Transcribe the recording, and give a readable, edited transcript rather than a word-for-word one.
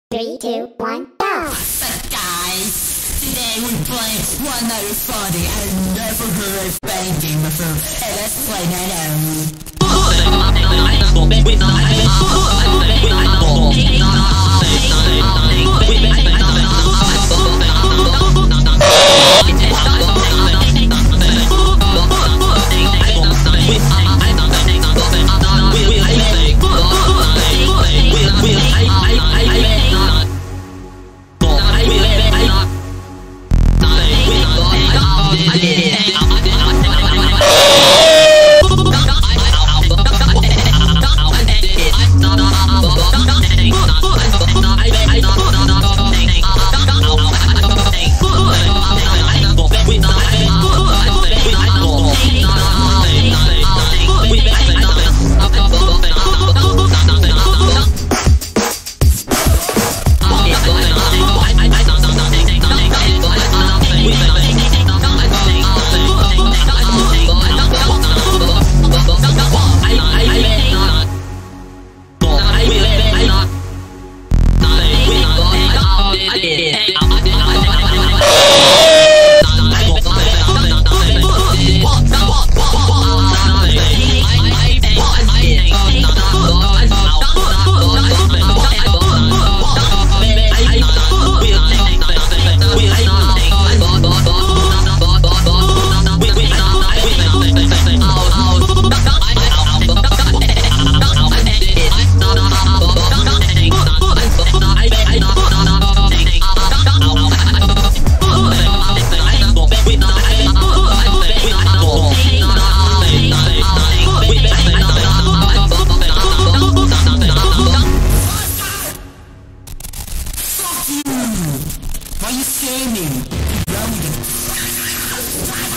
3, 2, 1, go! What's guys? Today we play one that is funny. I've never heard of banking before. Hey, let's play Why are you scaring me?